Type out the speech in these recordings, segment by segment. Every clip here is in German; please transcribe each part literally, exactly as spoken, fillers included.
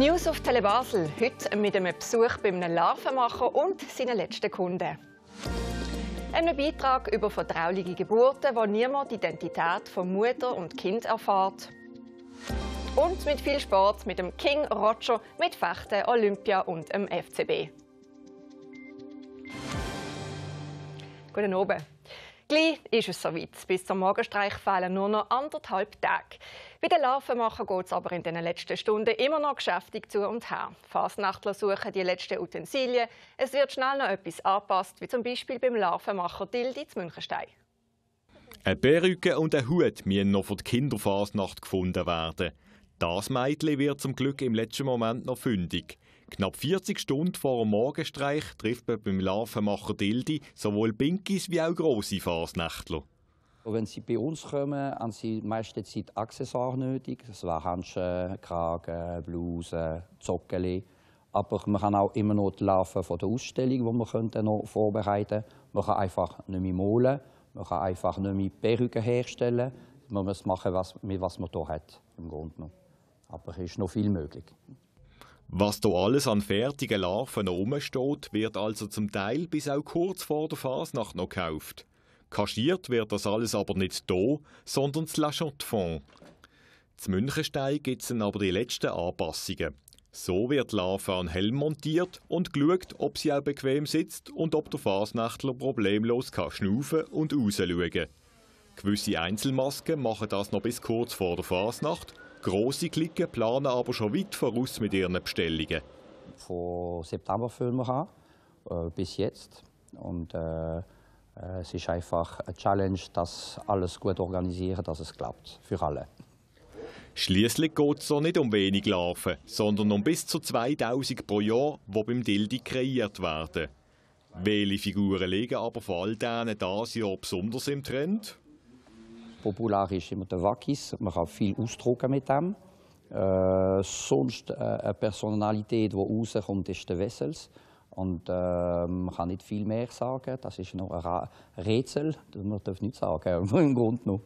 News auf Tele Basel. Heute mit einem Besuch bei einem Larvenmacher und seinen letzten Kunden. Ein Beitrag über vertrauliche Geburten, wo niemand die Identität von Mutter und Kind erfährt. Und mit viel Sport mit dem King Roger, mit Fechten, Olympia und dem F C B. Guten Abend. Gleich ist es soweit. Bis zum Morgenstreich fehlen nur noch anderthalb Tage. Bei den Larvenmachern geht es aber in den letzten Stunden immer noch geschäftig zu und her. Fasnachtler suchen die letzten Utensilien. Es wird schnell noch etwas angepasst, wie zum Beispiel beim Larvenmacher Dildi zu Münchenstein. Eine Perücke und ein Hut müssen noch von der Kinderfasnacht gefunden werden. Das Mädchen wird zum Glück im letzten Moment noch fündig. Knapp vierzig Stunden vor dem Morgenstreich trifft man beim Larvenmacher Dildi sowohl Pinkis wie auch grosse Fasnächtler. Wenn sie bei uns kommen, haben sie meistens Zeit Accessoires nötig. Das wären Handschuhe, Kragen, Blusen, Zockeli. Aber man kann auch immer noch die Larven von der Ausstellung, die man noch vorbereiten könnte. Man kann einfach nicht mehr malen, man kann einfach nicht mehr Perücken herstellen. Man muss machen, was, mit was man hier hat, im Grunde genommen. Aber es ist noch viel möglich. Was hier alles an fertigen Larven noch rumsteht, wird also zum Teil bis auch kurz vor der Fasnacht noch gekauft. Kaschiert wird das alles aber nicht hier, sondern zu La Chaux-de-Fonds. Zu Münchenstein gibt es dann aber die letzten Anpassungen. So wird die Larve an Helm montiert und geschaut, ob sie auch bequem sitzt und ob der Fasnächtler problemlos kann schnaufen und rausschauen. Gewisse Einzelmasken machen das noch bis kurz vor der Fasnacht. Grosse Klicken planen aber schon weit voraus mit ihren Bestellungen. Von September füllen wir an, äh, bis jetzt. Und, äh, äh, es ist einfach eine Challenge, das alles gut organisieren, dass es klappt, für alle. Schliesslich geht es nicht um wenig Larven, sondern um bis zu zweitausend pro Jahr, die beim Dildi kreiert werden. Welche Figuren liegen aber vor all denen dieses Jahr besonders im Trend? Populär ist immer der Wackis. Man kann viel ausdrucken mit dem. Äh, sonst äh, eine Personalität, die rauskommt, ist der Wessels. Und äh, man kann nicht viel mehr sagen. Das ist noch ein Rätsel. Man darf nicht sagen, im Grunde noch.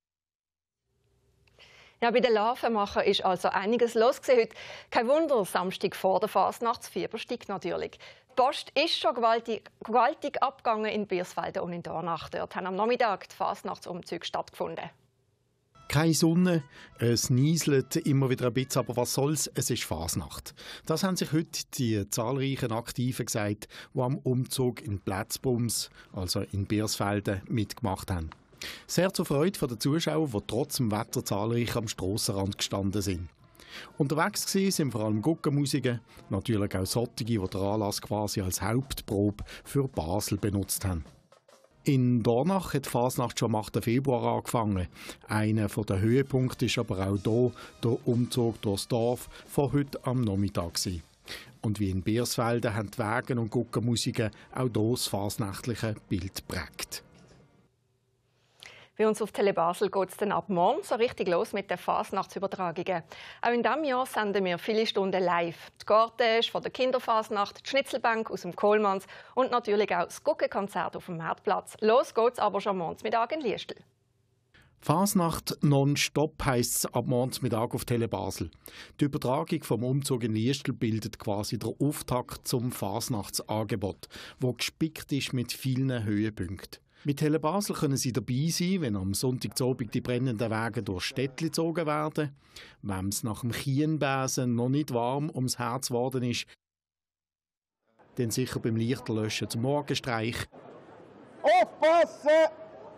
Ja, bei den Larvenmachern ist also einiges los heute. Kein Wunder, Samstag vor der Fasnacht, das Fieber steigt natürlich. Die Post ist schon gewaltig, gewaltig abgegangen in Biersfelden und in Dornach. Dort haben am Nachmittag die Fasnachtsumzüge stattgefunden. Keine Sonne, es nieselt immer wieder ein bisschen, aber was soll's, es ist Fasnacht. Das haben sich heute die zahlreichen Aktiven gesagt, die am Umzug in Plätzbums, also in Biersfelden, mitgemacht haben. Sehr zur Freude der Zuschauer, die trotz dem Wetter zahlreich am Strassenrand gestanden sind. Unterwegs sind vor allem Guggenmusiker, natürlich auch solche, die den Anlass quasi als Hauptprobe für Basel benutzt haben. In Dornach hat die Fasnacht schon am achten Februar angefangen. Einer der Höhepunkte ist aber auch hier der Umzug durchs Dorf von heute am Nachmittag. Und wie in Biersfelden haben die Wagen und Guggenmusiker auch hier das fasnächtliche Bild geprägt. Bei uns auf Tele Basel geht es dann ab morgen so richtig los mit den Fasnachtsübertragungen. Auch in diesem Jahr senden wir viele Stunden live. Die Cortège von der Kinderfasnacht, die Schnitzelbank aus dem Kohlmanns und natürlich auch das Guggenkonzert auf dem Marktplatz. Los geht's aber schon morgens Mittag in Liestl. Fasnacht nonstop heisst es ab morgens Mittag auf Tele Basel. Die Übertragung vom Umzug in Liestl bildet quasi den Auftakt zum Fasnachtsangebot, wo gespickt ist mit vielen Höhepunkten. Mit Tele Basel können Sie dabei sein, wenn am Sonntagabend die brennenden Wege durch Städtli gezogen werden. Wem es nach dem Chienbesen noch nicht warm ums Herz geworden ist, dann sicher beim Lichterlöschen zum Morgenstreich. Aufpassen!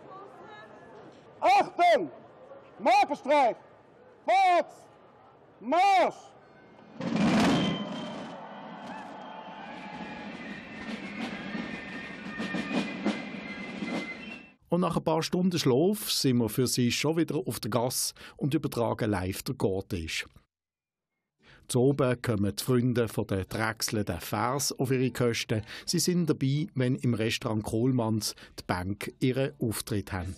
Achtung! Morgenstreich! Vorwärts! Marsch! Und nach ein paar Stunden Schlaf sind wir für Sie schon wieder auf der Gasse und übertragen live der Cortège. Zu oben kommen die Freunde von den Drechseln Vers auf ihre Kosten. Sie sind dabei, wenn im Restaurant Kohlmanns die Bank ihren Auftritt haben.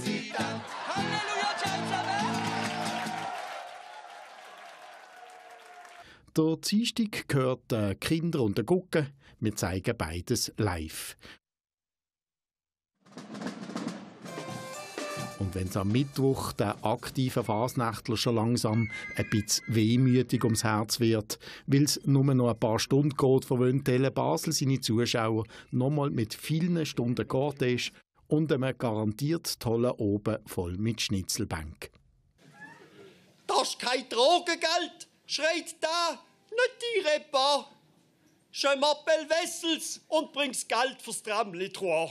Der Dienstag gehört den Kindern und den Guggen. Wir zeigen beides live. Und wenn es am Mittwoch der aktiven Fasnächtler schon langsam ein bisschen wehmütig ums Herz wird, weil es nur noch ein paar Stunden geht, verwöhnt Tele Basel seine Zuschauer nochmal mit vielen Stunden Cortège und einem garantiert tollen Oben voll mit Schnitzelbank. Das ist kein Drogengeld, schreit da, nicht die Repa. Je m'appelle Wessels und bring's Geld fürs Tramli Trois.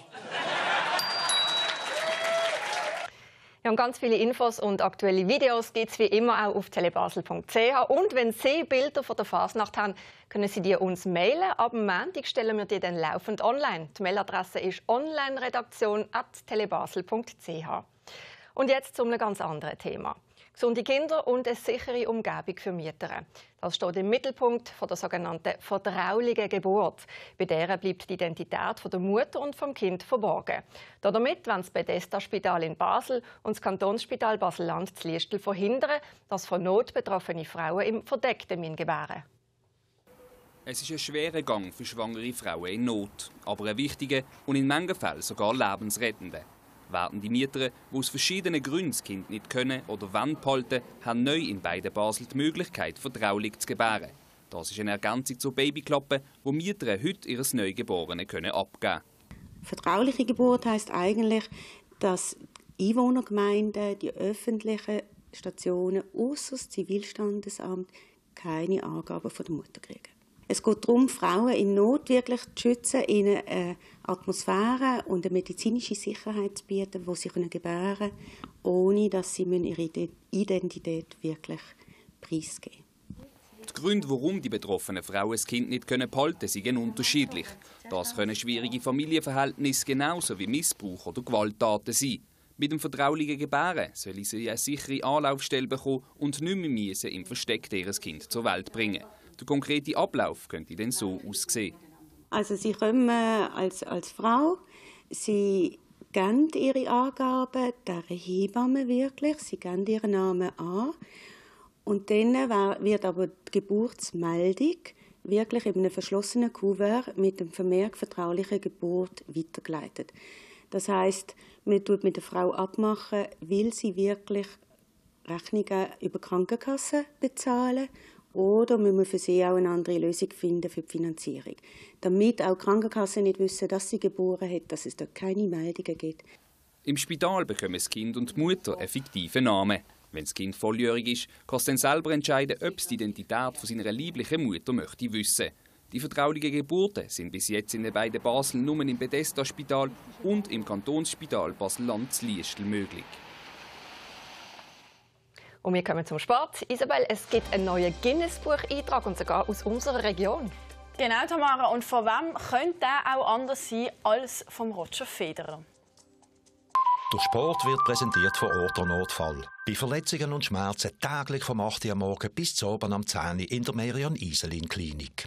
Ja, und ganz viele Infos und aktuelle Videos gibt es wie immer auch auf telebasel punkt c h. Und wenn Sie Bilder von der Fasnacht haben, können Sie die uns mailen. Ab dem Montag stellen wir die dann laufend online. Die Mailadresse ist onlineredaktion at telebasel punkt c h. Und jetzt zu einem ganz anderen Thema. Gesunde Kinder und eine sichere Umgebung für Mütter. Das steht im Mittelpunkt von der sogenannten vertraulichen Geburt. Bei der bleibt die Identität von der Mutter und vom Kind verborgen. Damit wollen das Bethesda-Spital in Basel und das Kantonsspital Basel-Land zu Liestel verhindern, dass von Not betroffene Frauen im Verdeckten gebären. Es ist ein schwerer Gang für schwangere Frauen in Not, aber ein wichtiger und in manchen Fällen sogar lebensrettender. Werden die Mütter, die aus verschiedenen Gründen das Kind nicht können oder wollen behalten, haben neu in beiden Basel die Möglichkeit, vertraulich zu gebären. Das ist eine Ergänzung zur Babyklappe, wo Mütter heute ihre Neugeborenen können abgeben können. Vertrauliche Geburt heisst eigentlich, dass die Einwohnergemeinden, die öffentlichen Stationen ausser das Zivilstandesamt keine Angaben von der Mutter kriegen. Es geht darum, Frauen in Not wirklich zu schützen, ihnen eine Atmosphäre und eine medizinische Sicherheit zu bieten, wo sie gebären können, ohne dass sie ihre Identität wirklich preisgeben müssen. Die Gründe, warum die betroffenen Frauen das Kind nicht behalten können, sind unterschiedlich. Das können schwierige Familienverhältnisse genauso wie Missbrauch oder Gewalttaten sein. Mit dem vertraulichen Gebären sollen sie eine sichere Anlaufstelle bekommen und nicht mehr müssen im Versteck ihr Kind zur Welt bringen. Der konkrete Ablauf könnte dann so aussehen. Also sie kommen als, als Frau, sie geben ihre Angaben der Hebamme wirklich, sie geben ihren Namen an und dann wird aber die Geburtsmeldung wirklich in einem verschlossenen Kuvert mit dem Vermerk vertrauliche Geburt weitergeleitet. Das heisst, man tut mit der Frau abmachen, will sie wirklich Rechnungen über die Krankenkasse bezahlen oder müssen wir für sie auch eine andere Lösung finden für die Finanzierung. Damit auch die Krankenkasse nicht wissen, dass sie geboren hat, dass es dort keine Meldungen gibt. Im Spital bekommen das Kind und die Mutter einen fiktiven Namen. Wenn das Kind volljährig ist, kann es dann selber entscheiden, ob es die Identität von seiner lieblichen Mutter möchte wissen. Die vertraulichen Geburten sind bis jetzt in den beiden Basel nur im Bethesda-Spital und im Kantonsspital Basel-Land zu Liestel möglich. Und wir kommen zum Sport. Isabel, es gibt einen neuen Guinness-Buch-Eintrag und sogar aus unserer Region. Genau, Tamara. Und von wem könnte der auch anders sein als vom Roger Federer? Der Sport wird präsentiert von Ortho Notfall. Bei Verletzungen und Schmerzen täglich vom acht Uhr am Morgen bis zum Abend am zehn Uhr in der Merian Iselin Klinik.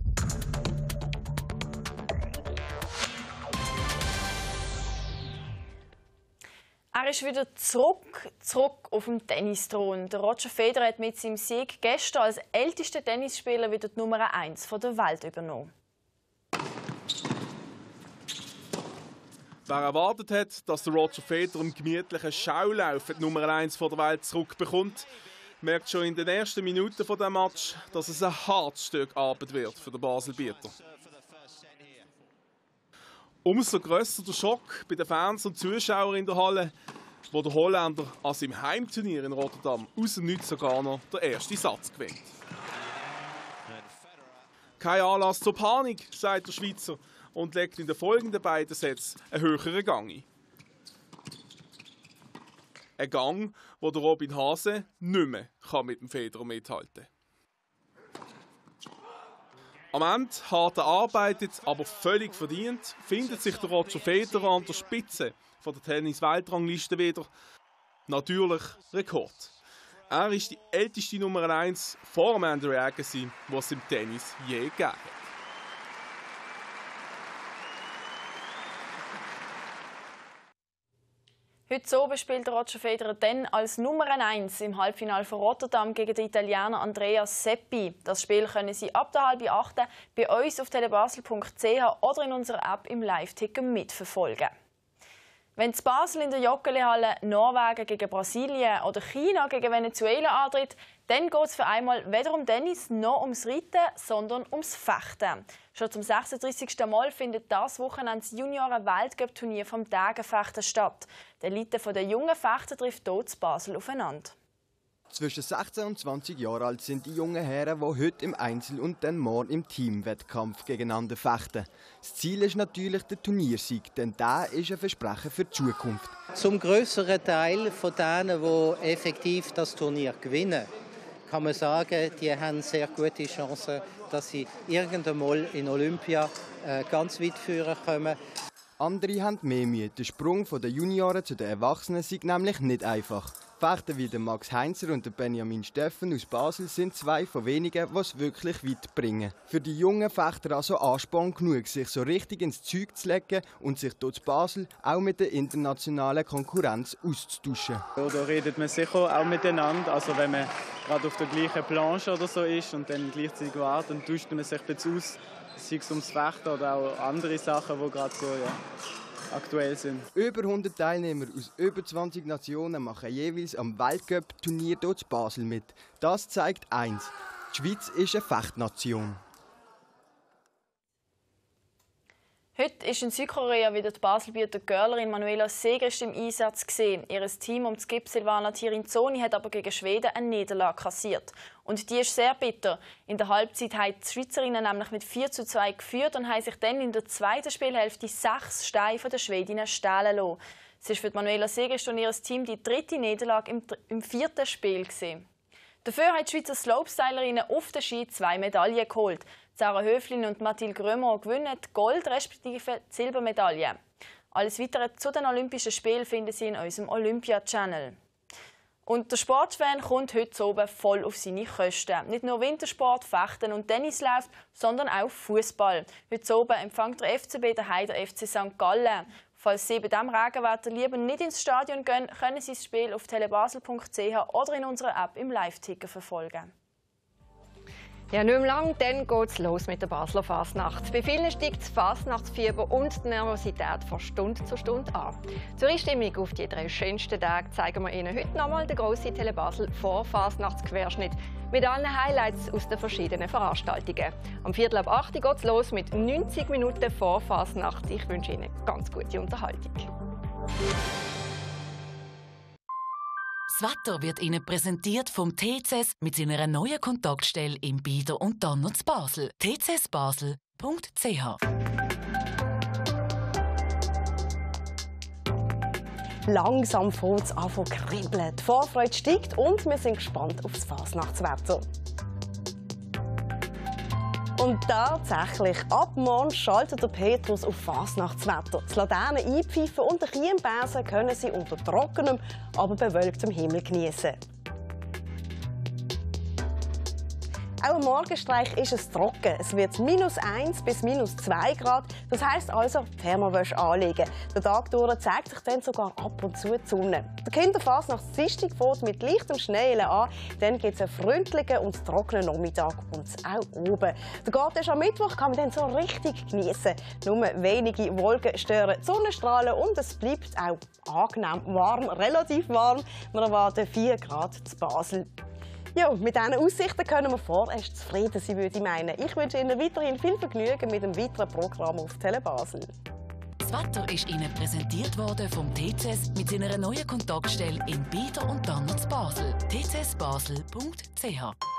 Er ist wieder zurück, zurück auf dem Tennisthron. Der Roger Federer hat mit seinem Sieg gestern als ältester Tennisspieler wieder die Nummer eins der Welt übernommen. Wer erwartet hat, dass der Roger Federer im gemütlichen Schaulauf die Nummer eins der Welt zurückbekommt, merkt schon in den ersten Minuten dieses Match, dass es ein hartes Stück Arbeit wird für den Baselbieter. Umso grösser der Schock bei den Fans und Zuschauern in der Halle, wo der Holländer an seinem Heimturnier in Rotterdam aus dem Nichts sogar noch den ersten Satz gewinnt. Kein Anlass zur Panik, sagt der Schweizer und legt in den folgenden beiden Sätzen einen höheren Gang ein. Ein Gang, wo der Robin Haase nicht mehr mit dem Federer mithalten kann. Am Ende hart erarbeitet, aber völlig verdient, findet sich der Roger Federer an der Spitze von der Tennis-Weltrangliste wieder. Natürlich Rekord. Er ist die älteste Nummer eins vor Andre Agassi, die es im Tennis je gegeben hat. Heute Abend spielt Roger Federer dann als Nummer eins im Halbfinale von Rotterdam gegen den Italiener Andrea Seppi. Das Spiel können Sie ab der halb acht bei uns auf telebasel punkt c h oder in unserer App im Live-Ticker mitverfolgen. Wenn das Basel in der Joggeli-Halle Norwegen gegen Brasilien oder China gegen Venezuela antritt, dann geht es für einmal weder um Tennis noch ums Reiten, sondern ums Fechten. Schon zum sechsunddreißigsten Mal findet das Wochenende das Junioren-Weltcup-Turnier vom Tagenfechten statt. Die Elite der jungen Fechter trifft hier in Basel aufeinander. Zwischen sechzehn und zwanzig Jahre alt sind die jungen Herren, die heute im Einzel- und dann morgen im Teamwettkampf gegeneinander fechten. Das Ziel ist natürlich der Turniersieg, denn der ist ein Versprechen für die Zukunft. Zum grösseren Teil von denen, die effektiv das Turnier gewinnen, kann man sagen, die haben sehr gute Chancen, dass sie irgendwann mal in Olympia äh, ganz weit führen kommen. Andere haben mehr Mühe. Der Sprung von den Junioren zu den Erwachsenen ist nämlich nicht einfach. Fechter wie der Max Heinzer und der Benjamin Steffen aus Basel sind zwei von wenigen, die es wirklich weit bringen. Für die jungen Fechter also Ansporn genug, sich so richtig ins Zeug zu legen und sich dort in Basel auch mit der internationalen Konkurrenz auszutauschen. Ja, da redet man sicher auch miteinander. Also wenn man gerade auf der gleichen Planche oder so ist und dann gleichzeitig wartet, dann tauscht man sich ein bisschen aus, sei es ums Fechten oder auch andere Sachen, die gerade so ja, aktuell sind. Über hundert Teilnehmer aus über zwanzig Nationen machen jeweils am Weltcup-Turnier dort in Basel mit. Das zeigt eins: Die Schweiz ist eine Fechtnation. Heute ist in Südkorea wieder die Baselbieter Girlerin Manuela Segrist im Einsatz gesehen. Ihr Team um die Skip Silvana Tirinzoni hat aber gegen Schweden eine Niederlage kassiert. Und die ist sehr bitter. In der Halbzeit haben die Schweizerinnen nämlich mit vier zu zwei geführt und haben sich dann in der zweiten Spielhälfte sechs Steine von den Schwedinnen stehlen lassen. Es ist für Manuela Segrist und ihr Team die dritte Niederlage im, im vierten Spiel gewesen. Dafür haben die Schweizer Slopestylerinnen auf den Ski zwei Medaillen geholt. Sarah Höflin und Mathilde Grömer gewinnen die Gold- respektive die Silbermedaille. Alles Weitere zu den Olympischen Spielen finden Sie in unserem Olympia-Channel. Und der Sportfan kommt heute oben voll auf seine Kosten. Nicht nur Wintersport, Fechten und Tennis läuft, sondern auch Fußball. Heute oben empfängt der F C B den Heider F C Sankt Gallen. Falls Sie bei diesem Regenwetter lieber nicht ins Stadion gehen, können Sie das Spiel auf telebasel punkt c h oder in unserer App im Live-Ticker verfolgen. Ja, nicht mehr lang, dann geht es los mit der Basler Fasnacht. Bei vielen steigt das Fasnachtsfieber und die Nervosität von Stunde zu Stunde an. Zur Einstimmung auf die drei schönsten Tage zeigen wir Ihnen heute nochmal den grossen Telebasel Vor-Fasnachtsquerschnitt mit allen Highlights aus den verschiedenen Veranstaltungen. Am Viertel ab acht geht es los mit neunzig Minuten Vor-Fasnacht. Ich wünsche Ihnen ganz gute Unterhaltung. Das Wetter wird Ihnen präsentiert vom T C S mit seiner neuen Kontaktstelle in Bieder und Donner zu Basel. t c s basel punkt c h. Langsam fängt es an zu kribbeln. Die Vorfreude steigt und wir sind gespannt auf das Fasnachtswetter. Und tatsächlich, ab morgen schaltet der Petrus auf Fasnachtswetter. Die Laternen einpfeifen und den Chiembesen können sie unter trockenem, aber bewölktem Himmel genießen. Auch am Morgenstreich ist es trocken. Es wird minus eins bis minus zwei Grad. Das heisst also Thermowäsche anlegen. Der Tag durch zeigt sich dann sogar ab und zu die Sonne. Der Kinderfasnachtsdienstag fängt mit leichtem Schneelen an. Dann gibt es einen freundlichen und trockenen Nachmittag. Und auch oben. Der Garten am Mittwoch kann man dann so richtig genießen. Nur wenige Wolken stören die Sonnenstrahlen und es bleibt auch angenehm warm, relativ warm. Wir erwarten vier Grad zu Basel. Ja, mit diesen Aussichten können wir vorerst zufrieden sein, würde ich meinen. Ich wünsche Ihnen weiterhin viel Vergnügen mit dem weiteren Programm auf Telebasel. Das Wetter ist Ihnen präsentiert worden vom T C S mit seiner neuen Kontaktstelle in Bieder und Donner zu Basel. t c s basel punkt c h.